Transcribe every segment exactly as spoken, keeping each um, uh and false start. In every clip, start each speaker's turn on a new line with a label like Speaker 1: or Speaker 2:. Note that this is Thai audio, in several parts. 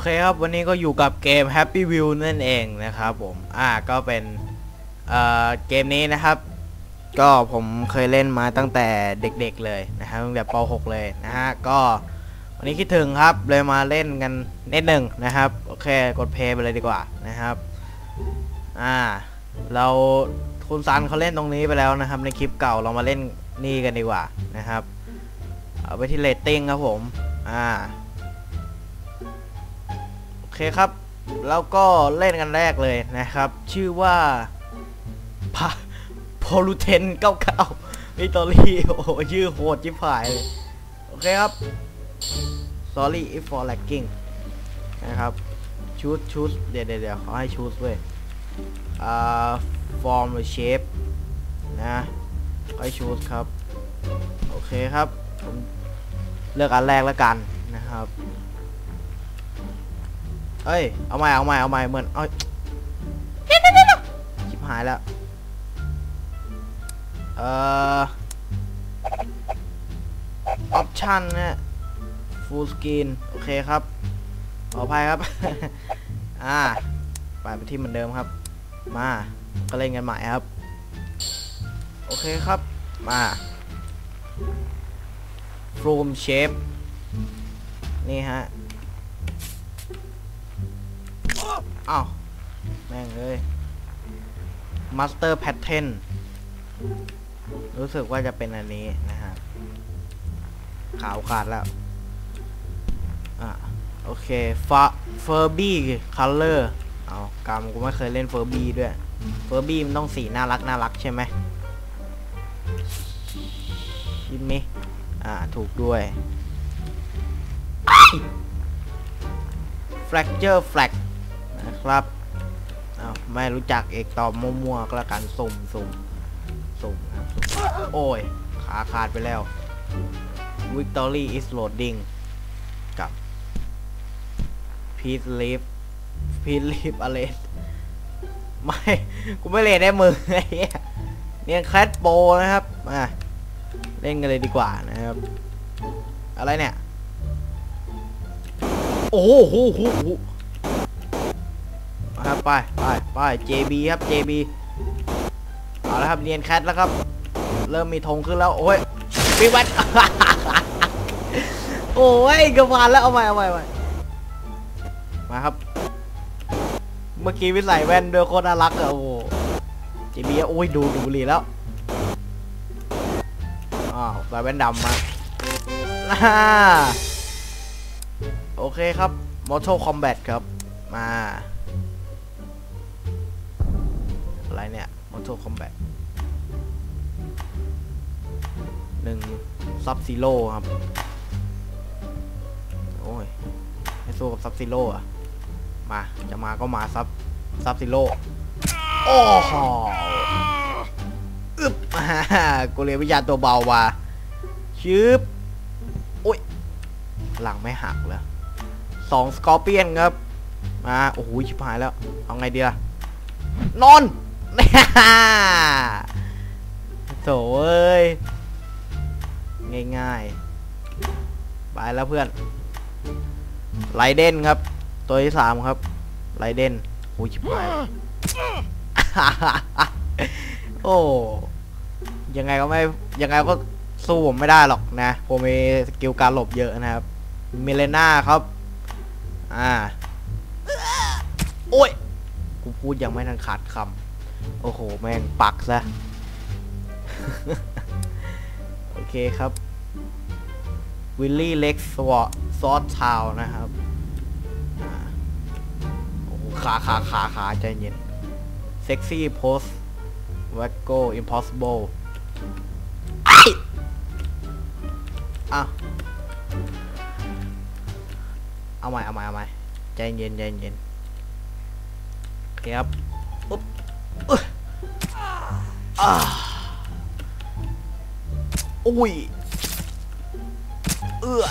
Speaker 1: เคครับวันนี้ก็อยู่กับเกม Happy Wheel นั่นเองนะครับผมอ่าก็เป็นเอ่อเกมนี้นะครับก็ผมเคยเล่นมาตั้งแต่เด็กๆเลยนะครับตั้งแต่ป .หก เลยนะฮะก็วันนี้คิดถึงครับเลยมาเล่นกันนิดหนึ่งนะครับโอเคกดเพลย์ไปเลยดีกว่านะครับอ่าเราคุณซันเขาเล่นตรงนี้ไปแล้วนะครับในคลิปเก่าเรามาเล่นนี่กันดีกว่านะครับเอาไปที่เรตติ้งครับผมอ่าโอเคครับแล้วก็เล่นกันแรกเลยนะครับชื่อว่าพาโพลูเทนเก้าเก้าวิตอรี่โอ้ชื่อโหดจิ๋วหายเลยโอเคครับ sorry if for lagging นะครับชูสชูสเดี๋ยวเดี๋ยวเขาให้ชูสเว้ยอ่า form the shape นะให้ชูสครับโอเคครับผมเลือกอันแรกแล้วกันนะครับเอ้ยเอาใหม่เอาใหม่เอาใหม่เหมือนเอ้ยชิบหายแล้วเอ่อ option นะ full screen โอเคครับขออภัยครับ อ่าไปไปที่เหมือนเดิมครับมาก็เล่นกันใหม่ครับโอเคครับมา from shape นี่ฮะอ้าวแม่งเลย master pattern รู้สึกว่าจะเป็นอันนี้นะฮะขาวขาดแล้วอ่ะโอเค Furby color เอากำกูไม่เคยเล่น Furby ด้วย Furby มันต้องสีน่ารักน่ารักใช่ไหมใช่ไหมอ่าถูกด้วย Fracture Flag นะครับเอาไม่รู้จักเอกตอบมั่วๆก็แล้วกันสุ่มสุ่มสุ่มครับโอ้ยขาขาดไปแล้ว Victory is loading กับ Please leave Please leave อะไรไม่กูไม่เล่นได้มือเนี่ยแคทโปนะครับมาเล่นกันเลยดีกว่านะครับอะไรเนี่ยโอ้โหโหโหโหครับไปไปไป เจ บี ครับ เจ บี เอาแล้วครับเนียนแคทแล้วครับเริ่มมีธงขึ้นแล้วโอ้ยปีวัด โอ้ยกระพานแล้วเอาใหม่เอาใหม่เอาใหม่มาครับเมื่อกี้วิสัยแว่นด้วยโคตรน่ารักอะโอ้เจ บี โอ้ยดูดูรีแล้วอ้าวใส่แว่นดำมาโอเคครับ Mortal Kombat ครับมาอะไรเนี่ย Mortal Kombat หนึ่ง Sub Zero ครับโอ้ยให้สู้กับ Sub Zero อ่ะมาจะมาก็มา Sub Sub Zero โอ้โหอึ๊บกูเรียนวิญญาณตัวเบาว่ะชืบโอ้ยหลังไม่หักเลยสองสกอร์เปียนครับมาโอ้โหชิบหายแล้วเอาไงดีล่ะนอนโถ่เอ้ยง่ายๆไปแล้วเพื่อนไรเดนครับตัวที่สามครับไรเดนโอ้ยชิบหายโอ้ยังไงก็ไม่ยังไงก็สู้ผมไม่ได้หรอกนะผมมีสกิลการหลบเยอะนะครับเมเลน่าครับอ่าโอ้ยกูพูดยังไม่ทันขาดคำโอ้โหแม่งปักซะ โอเคครับวิลลี่เล็กสวอตซอสชาวนะครับโอ้โหขาขาขาขาใจเย็นเซ็กซี่โพสวักโกอิมพอสิเบิลอ่ะเอาใหม่เอาใหม่เอาใหม่ใจเย็นใจเย็นโอเคครับปุ๊บอ่าอุ้ยเอื้อ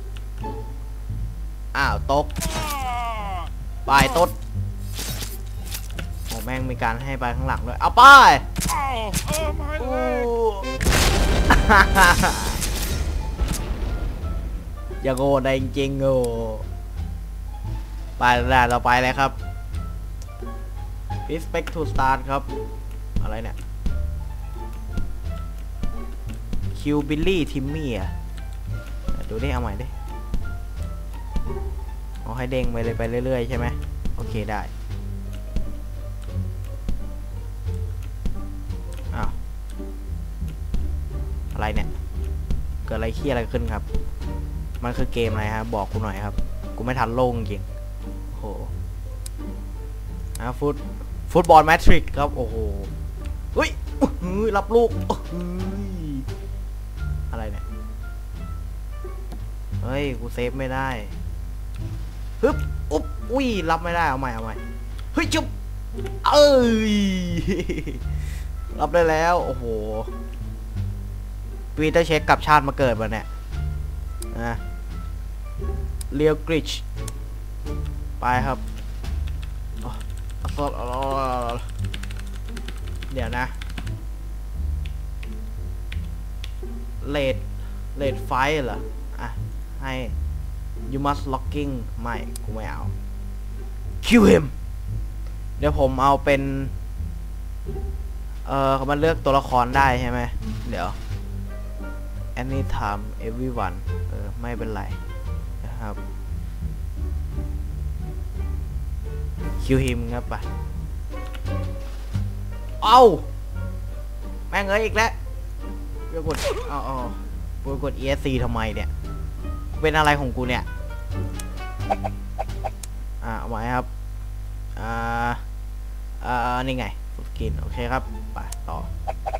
Speaker 1: อ้าวตกไปตดโอ้แม่งมีการให้ไปข้างหลังด้วยเอาไปอย่าโง่ได้จริงๆโง่ไปด่านต่อไปเลยครับ Expect to start ครับอะไรเนี่ยคิวบิลลี่ทิมมี่อ่ะดูได้เอาใหม่ดิเอาให้เด้งไปเลยไปเรื่อยๆใช่ไหมโอเคได้อ้าวอะไรเนี่ยเกิดอะไรเครียดอะไรขึ้นครับมันคือเกมอะไรฮะบอกกูหน่อยครับกูไม่ทันโล่งจริงโอ้โหอ่ะฟุตฟุตบอลแมทริกครับโอ้โหเฮ้ยรับลูกอะไรเนี่ยเฮ้ยกูเซฟไม่ได้ฮึบอุ๊บอุ้ยรับไม่ได้เอาใหม่เอาใหม่เฮ้ยจุ๊บเอ้ยรับได้แล้วโอ้โหปีเตอร์เช็คกับชาติมาเกิดมาเนี่ยนะเรียวกริชไปครับเดี๋ยวนะเลดเลดไฟเหรออ่ะให้ you must locking ไม่กูไม่เอา kill him เดี๋ยวผมเอาเป็นเออมันเลือกตัวละครได้ใช่ไหมเดี๋ยว anytime everyone เออไม่เป็นไรนะครับ kill him ครับไปเอาแม่งเอ้ยอีกแล้วเพื่อกดเอาเอาเพื่อกด อี เอส ซี ทำไมเนี่ยเป็นอะไรของกูเนี่ยอ่าเอาไว้ครับอ่าอ่านี่ไงฟุตกินโอเคครับไปต่อ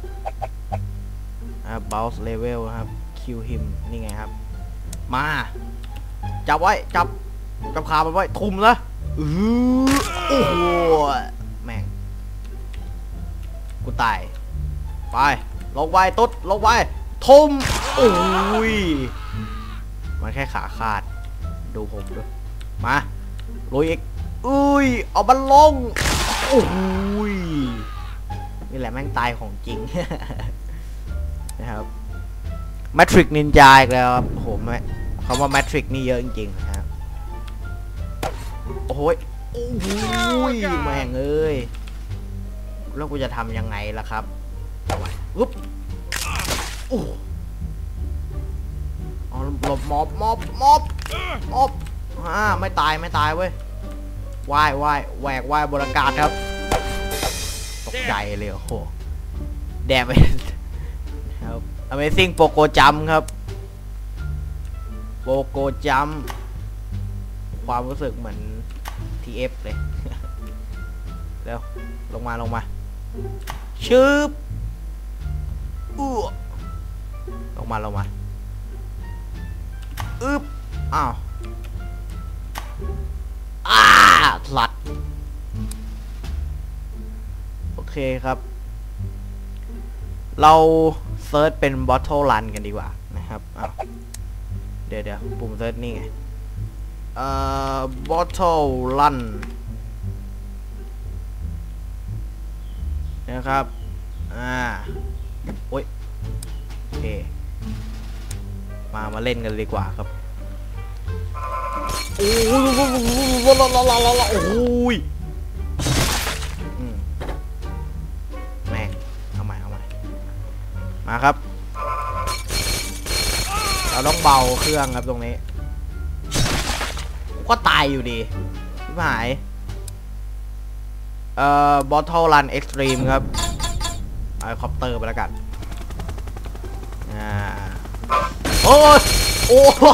Speaker 1: อ่า bounce level ครับ kill him นี่ไงครับมาจับไว้จับจับขามันไว้ทุ่มละอือโอ้โหแม่งกูตายไปลงไว้ตุ๊ดลงไว้ทุ่มโอ้ยมันแค่ขาขาดดูผมดูมาลุยอีกอุ้ยเอามันลงโอ้ยนี่แหละแม่งตายของจริง นะครับแมทริกนินจาอีกแล้วครับโอ้โหคำว่าแมทริกนี่เยอะจริงๆนะครับโอ้ยโอ้ยแม่งเอ้ยแล้วกูจะทำยังไงล่ะครับอุ๊บโอ้หลบมอบมอบมอบมอบอ่าไม่ตายไม่ตายเว้ยว่ายว่ายแหวกว่ายบรากาศครับตกใจเลยโอ้โหแดมครับ Amazing โปโกจัมครับโปโกจัมความรู้สึกเหมือน ที เอฟ เลยเร็วลงมาลงมาชืบอู้ลงมาลงมาอึ๊บอ้าวอ้าหลัดโอเคครับเราเซิร์ชเป็น Bottle Run กันดีกว่านะครับอ้าวเดี๋ยวเดี๋ยวปุ่มเซิร์ชนี่ไงเอ่อ Bottle Run นะครับอ่าโอ้ยโอเคมามาเล่นกันดีกว่าครับโอ้ยโอ้ยแม่งเอาใหม่เอาใหม่มาครับเราต้องเบาเครื่องครับตรงนี้ก็ตายอยู่ดีพี่หายเอ่อ Bottle Run Extreme ครับไอคอปเตอร์ไปแล้วกันอ่าโอ้ยโอ้โห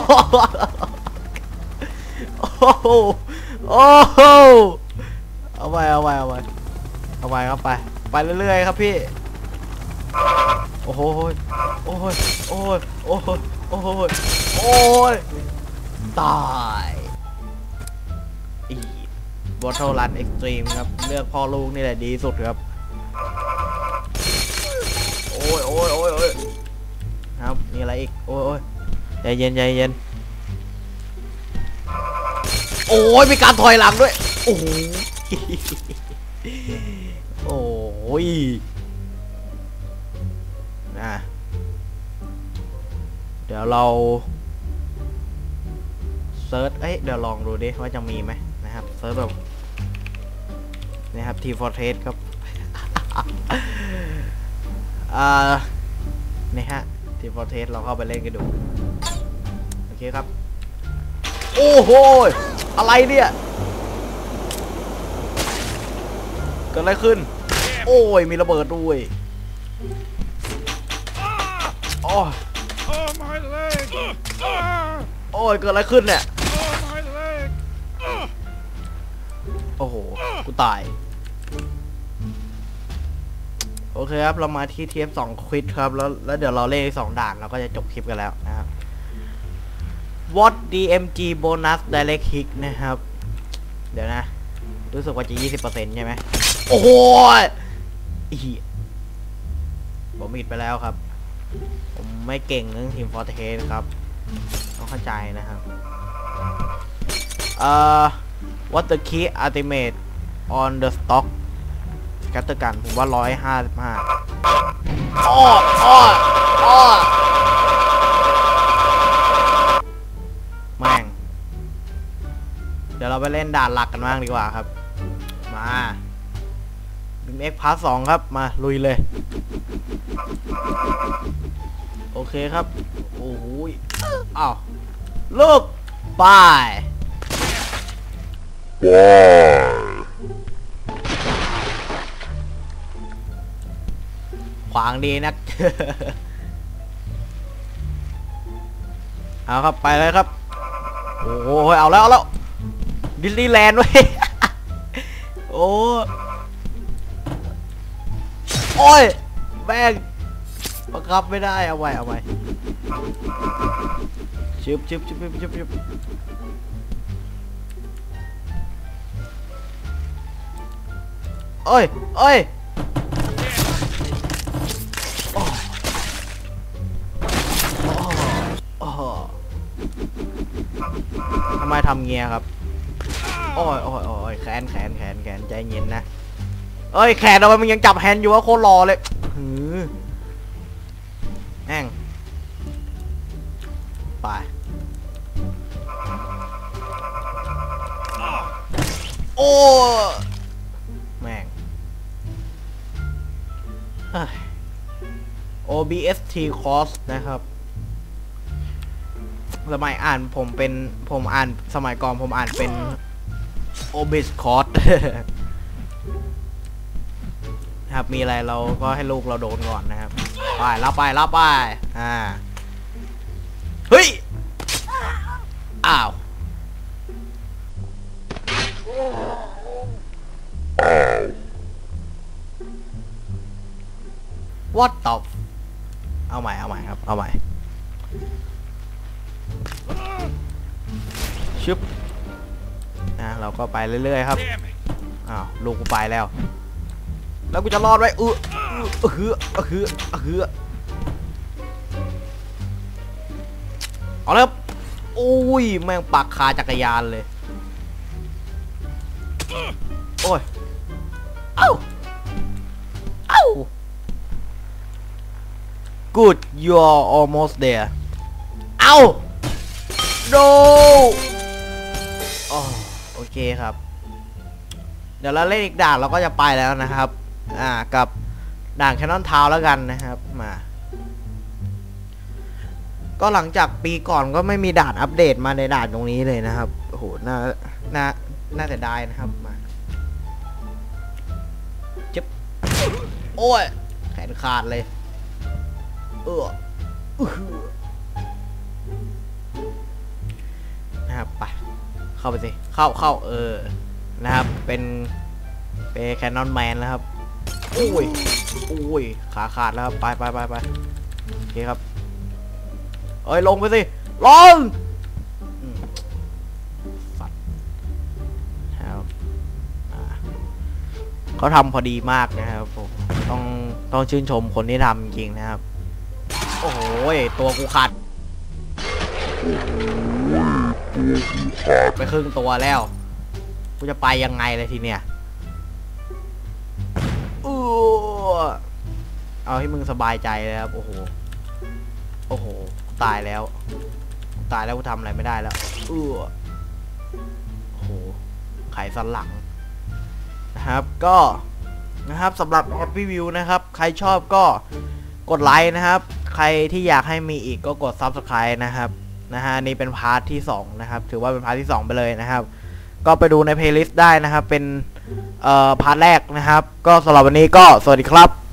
Speaker 1: โอ้โหเอาไปเอาไปเอาไปเอาไปครับไปไปเรื่อยๆครับพี่โอ้โหโอ้ยโอ้ยโอ้ยโอ้ยโอ้ยตายอี Bottle Run Extreme ครับเลือกพ่อลูกนี่แหละดีสุดครับโอ้ยโอ้ยโอ้ยโอ้ยครับมีอะไรอีกโอ้ยโอ้ยใจเย็นใจเย็นโอ้ยมีการถอยหลังด้วยโอ้ยโอ้ยนะเดี๋ยวเราเซิร์ชเอ้ยเดี๋ยวลองดูดิว่าจะมีไหมนะนะครับเซิร์ฟแบบนะครับทีฟอร์เทสครับอ่านี่ฮะทีฟอร์เทสเราเข้าไปเล่นกันดูโอเคครับโอ้โหอะไรเนี่ยเกิดอะไรขึ้นโอ้ยมีระเบิดด้วยโอ้ยโอ้ยเกิดอะไรขึ้นเนี่ยโอ้โหกูตายโอเคครับเรามาที่เทียบสองควิดครับแล้วแล้วเดี๋ยวเราเล่นสองด่านเราก็จะจบคลิปกันแล้วนะครับ What ดี เอ็ม จี Bonus Direct Hit นะครับเดี๋ยวนะรู้สึกว่าจะ ยี่สิบเปอร์เซ็นต์ ใช่ไหมโอ้โหอีผมมิดไปแล้วครับผมไม่เก่งเรื่องทีมฟอร์เทสครับต้องเข้าใจนะครับเอ่อ What the key ultimate on the stock กัตเตอร์กันผมว่าร้อยห้าสิบห้าอ้ออ้ออ้อแม่งเดี๋ยวเราไปเล่นด่านหลักกันบ้างดีกว่าครับมาบิมเอ็กพาร์ทสองครับมาลุยเลยโอเคครับโอ้โหอ้าวลูกบายขวางดีนัก เอาครับไปเลยครับโอ้โหเอาแล้วเอาแล้วดิสนีย์แลนด์ไว้ โอ้โอ้ยแม่งบังคับไม่ได้เอาไว้เอาไว้ชิบชิบชิบชิบชิบชิบโอ้ยโอ้ยทำไมทำเงี้ยครับโอ้ยโอ้ยโอ้ยแขนแขนแขนแขนใจเย็นนะเอ้ยแขนเอาไปมันยังจับแฮนด์อยู่ว่าโคตรรอเลยหือแม่งไปโอ้แม่ง โอ บี เอส ที course นะครับสมัยอ่านผมเป็นผมอ่านสมัยก่อนผมอ่านเป็น โอ บี เอส course นะครับมีอะไรเราก็ให้ลูกเราโดนก่อนนะครับไปรับไปรับไปอ่าเฮ้ยอ้าว What the เอาใหม่เอาใหม่ครับเอาใหม่ชึบนะเราก็ไปเรื่อยๆครับอ้าวลูกกูไปแล้วแล้วกูจะรอดไว้อื้ออื้อหืออื้อหือเอาแล้วโอ้ยแม่งปักคาจักรยานเลยโอ้ยเอ้าเอ้า Good you're almost there เอ้า no อ๋อโอเคครับเดี๋ยวเราเล่นอีกด่านเราก็จะไปแล้วนะครับอ่ากับด่านแคนนอนทาวน์แล้วกันนะครับมาก็หลังจากปีก่อนก็ไม่มีด่านอัปเดตมาในด่านตรงนี้เลยนะครับโอ้โหน่าน่าน่าเสียดายนะครับมาเจ็บโอ้ยแขนขาดเลยเออนะครับไปเข้าไปสิเข้าเข้าเออนะครับเป็นเป็นแคนนอนแมนแล้วครับโอ้ยโอ้ยขาขาดแล้วครับไปไปไปไปโอเคครับเอ้ยลงไปสิลงสัตว์ครับเขาทำพอดีมากนะครับผมต้องต้องชื่นชมคนที่ทำจริงๆนะครับโอ้โหตัวกูขาดไปครึ่งตัวแล้วกูจะไปยังไงเลยทีเนี้ยอู้เอาให้มึงสบายใจเลยครับโอ้โหโอ้โหตายแล้วตายแล้วกูทำอะไรไม่ได้แล้วอู้โอ้โหไขสันหลังนะครับก็นะครับสำหรับ Happy View นะครับใครชอบก็กดไลค์นะครับใครที่อยากให้มีอีกก็กด Subscribe นะครับนะฮะนี่เป็นพาร์ทที่สองนะครับถือว่าเป็นพาร์ทที่สองไปเลยนะครับก็ไปดูใน playlist ได้นะครับเป็นเอ่อพาร์ทแรกนะครับก็สำหรับวันนี้ก็สวัสดีครับ